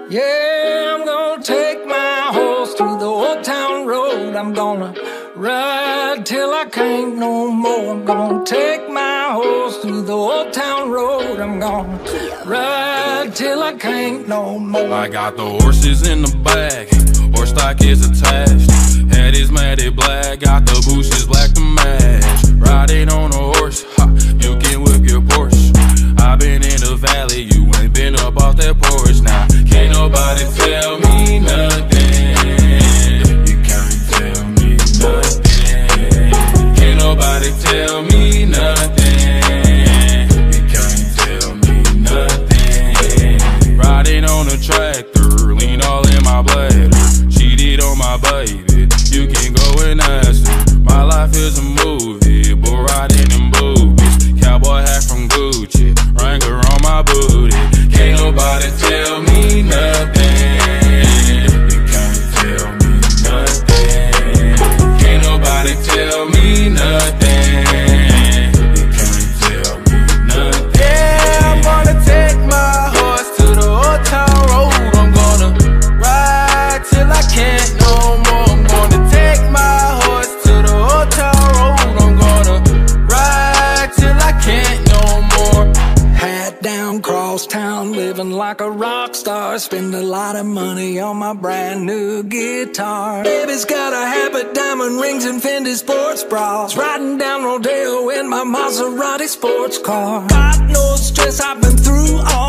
Yeah, I'm gonna take my horse through the old town road. I'm gonna ride till I can't no more. I'm gonna take my horse through the old town road. I'm gonna ride till I can't no more. I got the horses in the back, horse stock is attached. Head is matted black, got the bushes black to match. Riding on a horse, ha, you can whip your Porsche. I been in the valley, you ain't been up off that porch. Now, can't nobody tell me nothing. You can't tell me nothing. Can't nobody tell me nothing. You can't tell me nothing. Riding on a tractor, lean all in my bladder. Cheated on my baby, you can go and ask her. My life is a movie, but riding in boobies. Cowboy hat from Gucci, Wrangler on my booty. Can't nobody tell me nothing. You can't tell me nothing. Can't nobody tell me nothing. You can't tell me nothing. Yeah, I'm gonna take my horse to the old town road. I'm gonna ride till I can't no more. I'm gonna take my horse to the old town road. I'm gonna ride till I can't no more. Hat down, cross town, living like a rock star. Spend a lot of money on my brand new guitar. Baby's got a habit, diamond rings and Fendi sports bras. Riding down Rodeo in my Maserati sports car. Got no stress, I've been through all